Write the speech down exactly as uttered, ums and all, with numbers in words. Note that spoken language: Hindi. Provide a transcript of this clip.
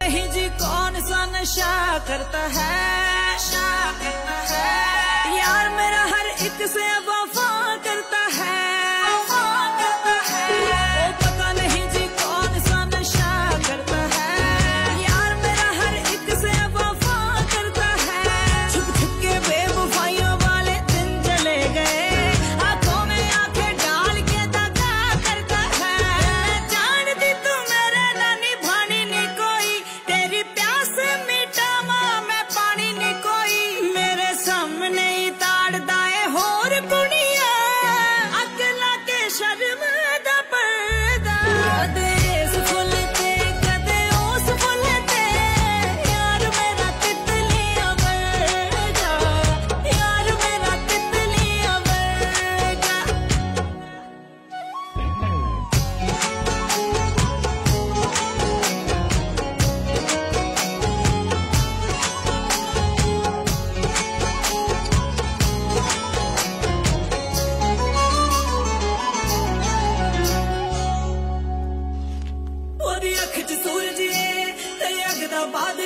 नहीं जी कौन सा नशा करता है, नशा करता है यार मेरा हर एक से वफा करता है, वफा करता है। ओ पता नहीं जी कौन सा नशा करता है, यार मेरा हर एक से वफा करता है। छुप छुप के बेवफाइयों वाले दिन चले गए, आंखों में आंखें डाल के दगा करता है। जानती तू मेरे नानी भानी नहीं कोई, तेरी प्यास मिटावा मैं पानी नहीं कोई। मेरे सामने ही ताड़ दाए होर कुड़िया, अगला के शर्म दा पर्दा। कदे इस फुल ते कदे उस फुल ते, यार मेरा तितलियां वर्गा, यार मेरा तितलियां वर्गा। ओदी अख च सूरज ते अग दा बादल